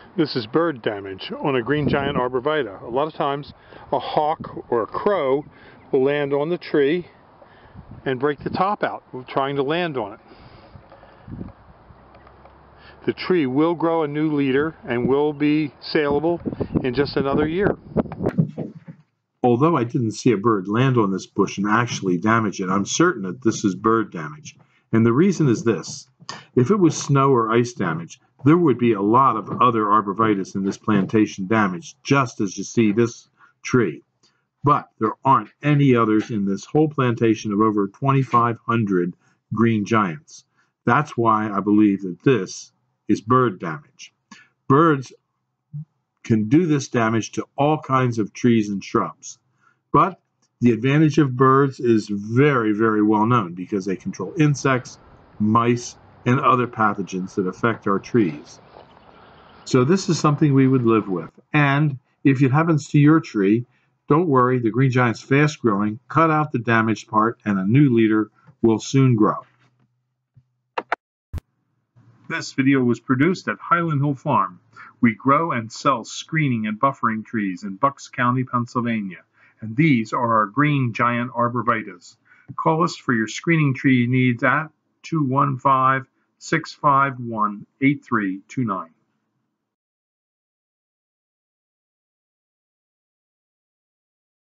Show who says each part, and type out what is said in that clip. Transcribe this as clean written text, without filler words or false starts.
Speaker 1: This is bird damage on a green giant arborvitae. A lot of times a hawk or a crow will land on the tree and break the top out trying to land on it. The tree will grow a new leader and will be saleable in just another year.
Speaker 2: Although I didn't see a bird land on this bush and actually damage it, I'm certain that this is bird damage. And the reason is this. If it was snow or ice damage, there would be a lot of other arborvitaes in this plantation damaged, just as you see this tree. But there aren't any others in this whole plantation of over 2,500 green giants. That's why I believe that this is bird damage. Birds can do this damage to all kinds of trees and shrubs. But the advantage of birds is very, very well known because they control insects, mice, and other pathogens that affect our trees. So this is something we would live with. And if it happens to your tree, don't worry, the green giant's fast growing. Cut out the damaged part and a new leader will soon grow. This video was produced at Highland Hill Farm. We grow and sell screening and buffering trees in Bucks County, Pennsylvania. And these are our green giant arborvitaes. Call us for your screening tree needs at 215-651-8329.